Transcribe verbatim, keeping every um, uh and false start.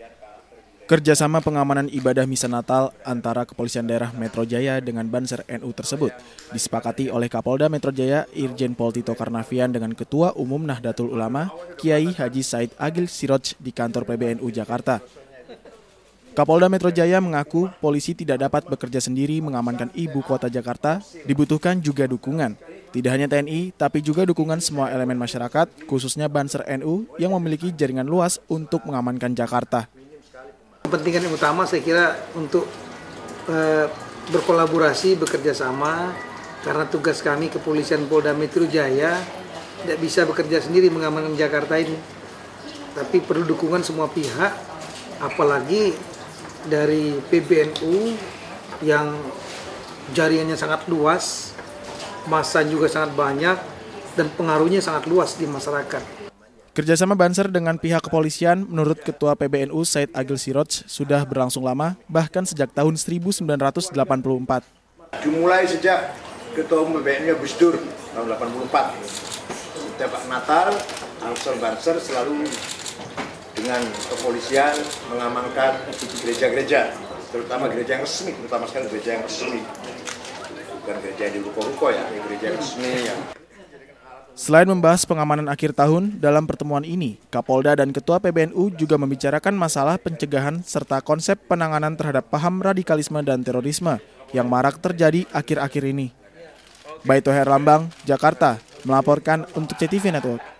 Kerjasama pengamanan ibadah misa Natal antara Kepolisian Daerah Metro Jaya dengan Banser N U tersebut disepakati oleh Kapolda Metro Jaya Irjen Pol Tito Karnavian dengan Ketua Umum Nahdlatul Ulama Kiai Haji Said Agil Siroj di kantor P B N U Jakarta. Kapolda Metro Jaya mengaku polisi tidak dapat bekerja sendiri mengamankan ibu kota Jakarta, dibutuhkan juga dukungan. Tidak hanya T N I, tapi juga dukungan semua elemen masyarakat, khususnya Banser N U yang memiliki jaringan luas untuk mengamankan Jakarta. Kepentingan yang utama saya kira untuk e, berkolaborasi, bekerja sama, karena tugas kami Kepolisian Polda Metro Jaya tidak bisa bekerja sendiri mengamankan Jakarta ini. Tapi perlu dukungan semua pihak, apalagi dari P B N U yang jaringannya sangat luas, massa juga sangat banyak, dan pengaruhnya sangat luas di masyarakat. Kerjasama Banser dengan pihak kepolisian menurut Ketua P B N U Said Agil Siroj sudah berlangsung lama, bahkan sejak tahun seribu sembilan ratus delapan puluh empat. Dimulai sejak Ketua Umum P B N U Gus Dur tahun delapan puluh empat. Setiap Natal, Ansor Banser selalu dengan kepolisian mengamankan gereja-gereja, terutama gereja yang resmi, terutama sekali gereja yang resmi. Bukan gereja yang di ruko-ruko ya, gereja yang resmi ya. Selain membahas pengamanan akhir tahun, dalam pertemuan ini, Kapolda dan Ketua P B N U juga membicarakan masalah pencegahan serta konsep penanganan terhadap paham radikalisme dan terorisme yang marak terjadi akhir-akhir ini. Baito Herlambang, Jakarta, melaporkan untuk C T V Network.